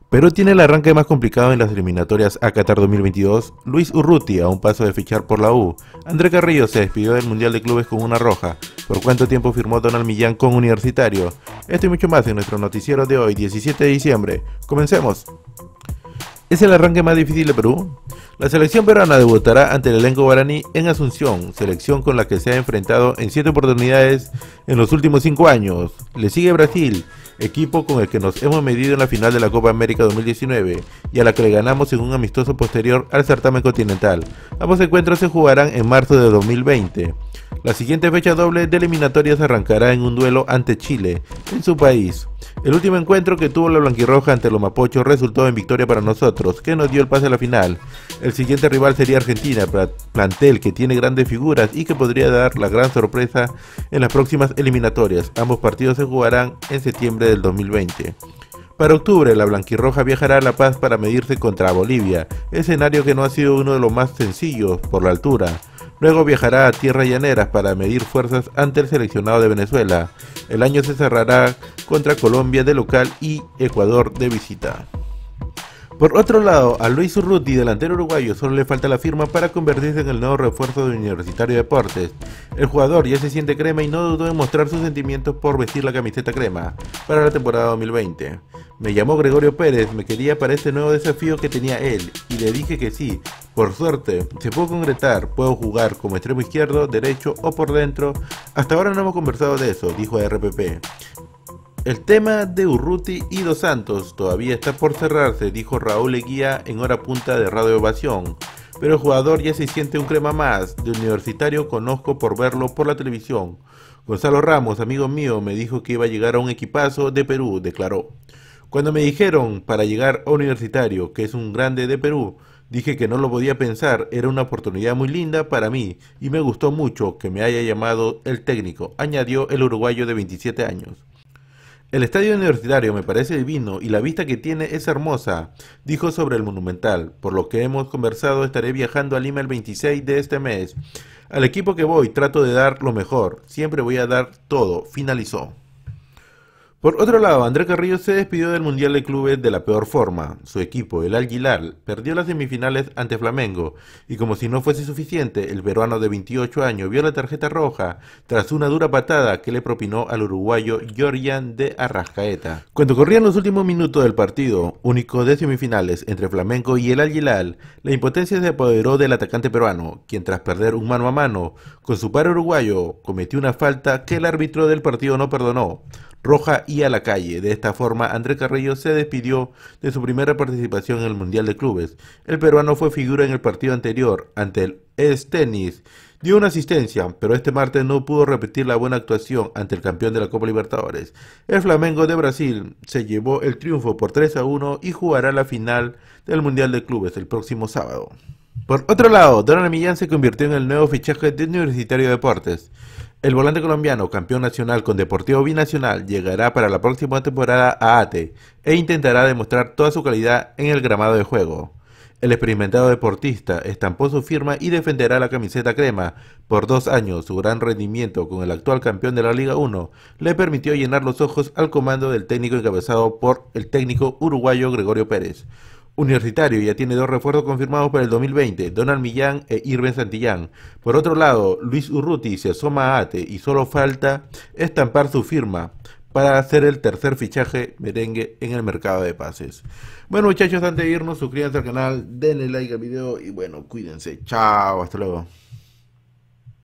Perú tiene el arranque más complicado en las eliminatorias a Qatar 2022. Luis Urruti a un paso de fichar por la U. André Carrillo se despidió del Mundial de Clubes con una roja. ¿Por cuánto tiempo firmó Donald Millán con Universitario? Esto y mucho más en nuestro noticiero de hoy, 17 de diciembre. ¡Comencemos! ¿Es el arranque más difícil de Perú? La selección peruana debutará ante el elenco guaraní en Asunción, selección con la que se ha enfrentado en 7 oportunidades en los últimos 5 años. Le sigue Brasil, equipo con el que nos hemos medido en la final de la Copa América 2019 y a la que le ganamos en un amistoso posterior al certamen continental. Ambos encuentros se jugarán en marzo de 2020. La siguiente fecha doble de eliminatorias arrancará en un duelo ante Chile, en su país. El último encuentro que tuvo la blanquirroja ante los mapochos resultó en victoria para nosotros, que nos dio el pase a la final. El siguiente rival sería Argentina, plantel que tiene grandes figuras y que podría dar la gran sorpresa en las próximas eliminatorias. Ambos partidos se jugarán en septiembre del 2020. Para octubre, la blanquirroja viajará a La Paz para medirse contra Bolivia, escenario que no ha sido uno de los más sencillos por la altura. Luego viajará a tierras llaneras para medir fuerzas ante el seleccionado de Venezuela. El año se cerrará contra Colombia de local y Ecuador de visita. Por otro lado, a Luis Urruti, delantero uruguayo, solo le falta la firma para convertirse en el nuevo refuerzo de Universitario de Deportes. El jugador ya se siente crema y no dudó en mostrar sus sentimientos por vestir la camiseta crema para la temporada 2020. Me llamó Gregorio Pérez, me quería para este nuevo desafío que tenía él, y le dije que sí. Por suerte, se pudo concretar, puedo jugar como extremo izquierdo, derecho o por dentro. Hasta ahora no hemos conversado de eso, dijo a RPP. El tema de Urruti y Dos Santos todavía está por cerrarse, dijo Raúl Eguía en hora punta de Radio Ovación. Pero el jugador ya se siente un crema más. De Universitario conozco por verlo por la televisión. Gonzalo Ramos, amigo mío, me dijo que iba a llegar a un equipazo de Perú, declaró. Cuando me dijeron para llegar a Universitario, que es un grande de Perú, dije que no lo podía pensar, era una oportunidad muy linda para mí y me gustó mucho que me haya llamado el técnico, añadió el uruguayo de 27 años. El estadio universitario me parece divino y la vista que tiene es hermosa, dijo sobre el Monumental. Por lo que hemos conversado, estaré viajando a Lima el 26 de este mes. Al equipo que voy trato de dar lo mejor, siempre voy a dar todo, finalizó. Por otro lado, André Carrillo se despidió del Mundial de Clubes de la peor forma. Su equipo, el Al Hilal, perdió las semifinales ante Flamengo y como si no fuese suficiente, el peruano de 28 años vio la tarjeta roja tras una dura patada que le propinó al uruguayo Georgian de Arrascaeta. Cuando corrían los últimos minutos del partido, único de semifinales entre Flamengo y el Al Hilal, la impotencia se apoderó del atacante peruano, quien tras perder un mano a mano con su par uruguayo, cometió una falta que el árbitro del partido no perdonó. Roja y a la calle. De esta forma, André Carrillo se despidió de su primera participación en el Mundial de Clubes. El peruano fue figura en el partido anterior ante el AS Tennis. Dio una asistencia, pero este martes no pudo repetir la buena actuación ante el campeón de la Copa Libertadores. El Flamengo de Brasil se llevó el triunfo por 3-1 y jugará la final del Mundial de Clubes el próximo sábado. Por otro lado, Donald Millán se convirtió en el nuevo fichaje de Universitario de Deportes. El volante colombiano, campeón nacional con Deportivo Binacional, llegará para la próxima temporada a ATE e intentará demostrar toda su calidad en el gramado de juego. El experimentado deportista estampó su firma y defenderá la camiseta crema por 2 años. Su gran rendimiento con el actual campeón de la Liga 1 le permitió llenar los ojos al comando del técnico encabezado por el técnico uruguayo Gregorio Pérez. Universitario ya tiene 2 refuerzos confirmados para el 2020, Donald Millán e Irving Santillán. Por otro lado, Luis Urruti se asoma a ATE y solo falta estampar su firma para hacer el tercer fichaje merengue en el mercado de pases. Bueno muchachos, antes de irnos, suscríbanse al canal, denle like al video y bueno, cuídense. Chao, hasta luego.